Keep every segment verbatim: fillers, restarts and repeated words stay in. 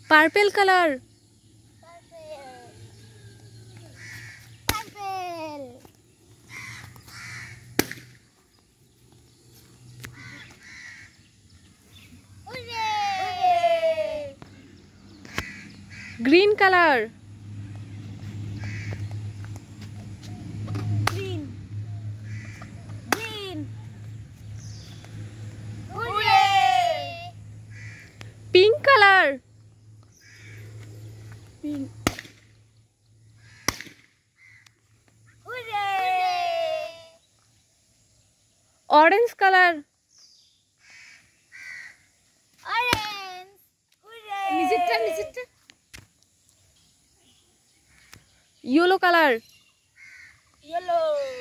Purple colour. Green colour. Green. Green. Pink colour. Pink. Orange colour. Orange. নিচেরটা নিচেরটা। Yellow colour. Yellow.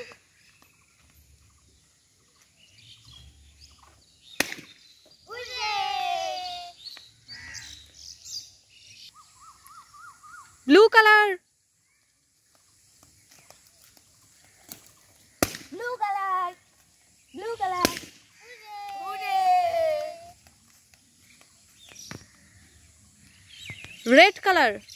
Blue colour. Blue color. Blue color. Red colour.